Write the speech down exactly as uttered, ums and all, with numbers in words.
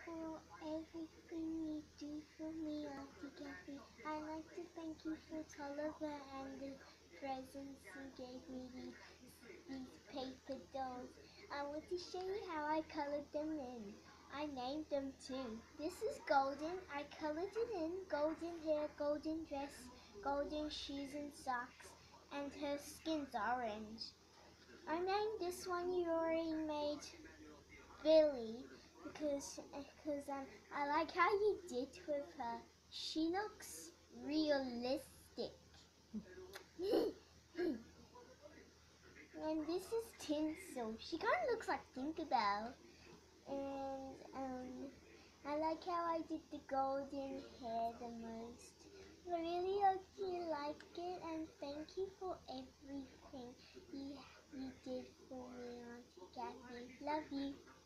for everything you do for me, Auntie Kathy. I'd like to thank you for Tulliver and the presents you gave me, these, these paper dolls. I want to show you how I colored them in. I named them too. This is Golden. I colored it in. Golden hair, golden dress, golden shoes and socks, and her skin's orange. I named this one you already made Billy because because um, I like how you did with her. She looks realistic. And this is Tinsel. She kind of looks like Tinkerbell. And um, I like how I did the golden hair the most. I really hope you like it, and thank you for everything you, you did for me, Auntie Kathy. Love you.